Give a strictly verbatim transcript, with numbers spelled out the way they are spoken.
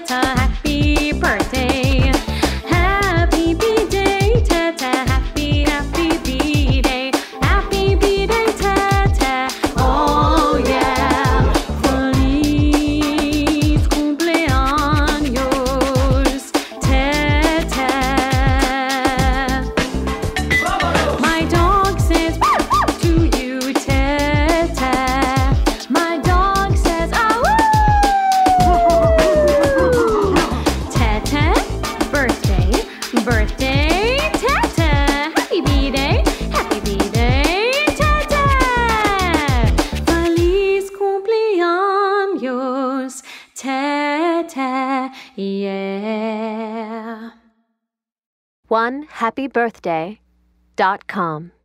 Tata, happy birthday. Happy B-Day, Tata, happy, happy B-Day. Happy B-Day, Tata, oh yeah. Feliz cumpleaños, Tata. My dog says to you, Tata. My dog says, ah, woo! Tata, birthday, birthday, Tata. Happy B-Day, happy B-Day, Tata. Feliz cumpleaños, Tata, yeah. one happy birthday dot com